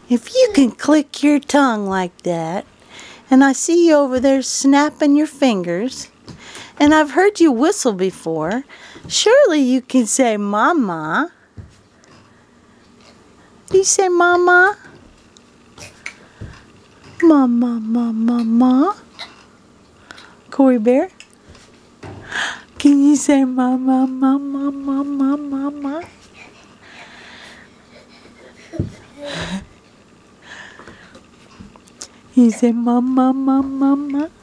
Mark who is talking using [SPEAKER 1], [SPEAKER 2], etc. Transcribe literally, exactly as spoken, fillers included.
[SPEAKER 1] If you can click your tongue like that, and I see you over there snapping your fingers, and I've heard you whistle before, surely you can say mama. Do you say mama? Mama, mama, mama. Corey Bear? Can you say mama, mama, mama, mama? You say mama, mama, mama.